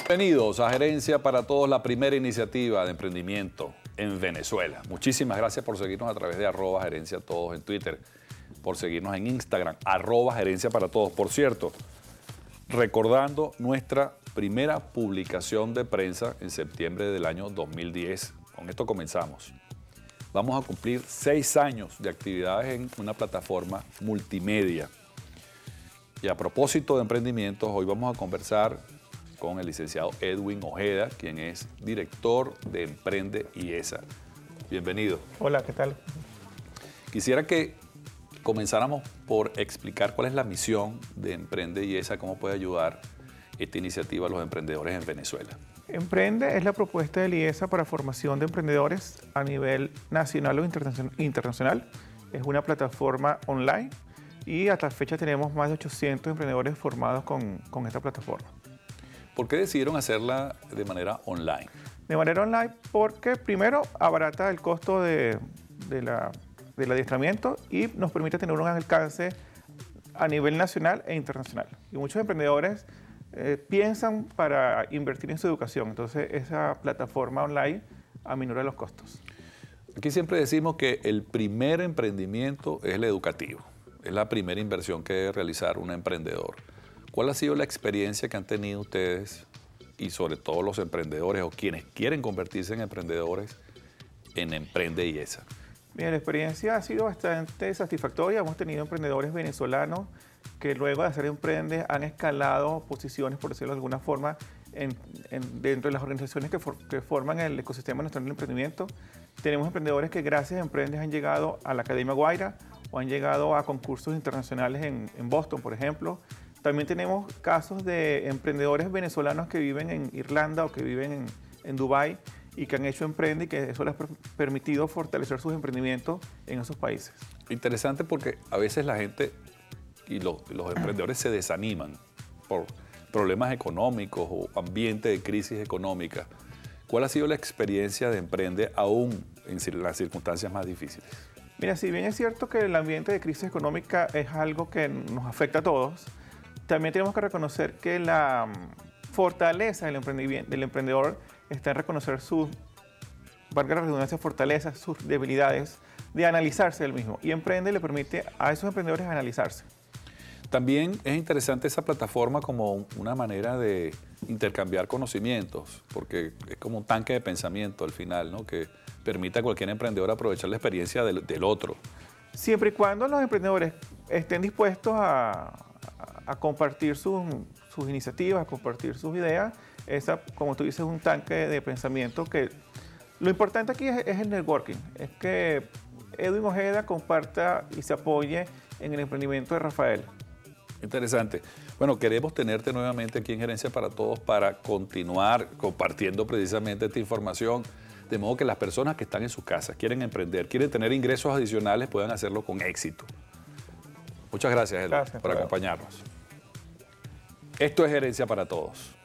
Bienvenidos a Gerencia para Todos, la primera iniciativa de emprendimiento en Venezuela. Muchísimas gracias por seguirnos a través de @gerencia todos en Twitter, por seguirnos en Instagram, @gerencia para todos. Por cierto, recordando nuestra primera publicación de prensa en septiembre del año 2010. Con esto comenzamos. Vamos a cumplir 6 años de actividades en una plataforma multimedia. Y a propósito de emprendimientos, hoy vamos a conversar con el licenciado Edwin Ojeda, quien es director de Emprende IESA. Bienvenido. Hola, ¿qué tal? Quisiera que comenzáramos por explicar cuál es la misión de Emprende IESA, cómo puede ayudar esta iniciativa a los emprendedores en Venezuela. Emprende es la propuesta del IESA para formación de emprendedores a nivel nacional o internacional. Es una plataforma online y hasta la fecha tenemos más de 800 emprendedores formados con esta plataforma. ¿Por qué decidieron hacerla de manera online? De manera online porque primero abarata el costo del adiestramiento y nos permite tener un alcance a nivel nacional e internacional. Y muchos emprendedores piensan para invertir en su educación, entonces esa plataforma online aminora los costos. Aquí siempre decimos que el primer emprendimiento es el educativo, es la primera inversión que debe realizar un emprendedor. ¿Cuál ha sido la experiencia que han tenido ustedes y sobre todo los emprendedores o quienes quieren convertirse en emprendedores en Emprende IESA? Bien, la experiencia ha sido bastante satisfactoria. Hemos tenido emprendedores venezolanos que luego de hacer Emprende han escalado posiciones, por decirlo de alguna forma, dentro de las organizaciones que forman el ecosistema nacional del emprendimiento. Tenemos emprendedores que gracias a Emprende han llegado a la Academia Guaira o han llegado a concursos internacionales en Boston, por ejemplo. También tenemos casos de emprendedores venezolanos que viven en Irlanda o que viven en Dubái y que han hecho Emprende y que eso les ha permitido fortalecer sus emprendimientos en esos países. Interesante porque a veces la gente y los emprendedores se desaniman por problemas económicos o ambiente de crisis económica. ¿Cuál ha sido la experiencia de Emprende aún en las circunstancias más difíciles? Mira, si bien es cierto que el ambiente de crisis económica es algo que nos afecta a todos, también tenemos que reconocer que la fortaleza del emprendedor está en reconocer sus, valga la redundancia, fortalezas, sus debilidades, de analizarse él mismo. Y Emprende le permite a esos emprendedores analizarse. También es interesante esa plataforma como una manera de intercambiar conocimientos, porque es como un tanque de pensamiento al final, ¿no? Que permite a cualquier emprendedor aprovechar la experiencia del otro. Siempre y cuando los emprendedores estén dispuestos a compartir sus iniciativas, a compartir sus ideas, esa, como tú dices, es un tanque de pensamiento que lo importante aquí es el networking, es que Edwin Ojeda comparta y se apoye en el emprendimiento de Rafael. Interesante. Bueno, queremos tenerte nuevamente aquí en Gerencia para Todos para continuar compartiendo precisamente esta información, de modo que las personas que están en sus casas, quieren emprender, quieren tener ingresos adicionales, puedan hacerlo con éxito. Muchas gracias, Edwin, por acompañarnos. Esto es Gerencia para Todos.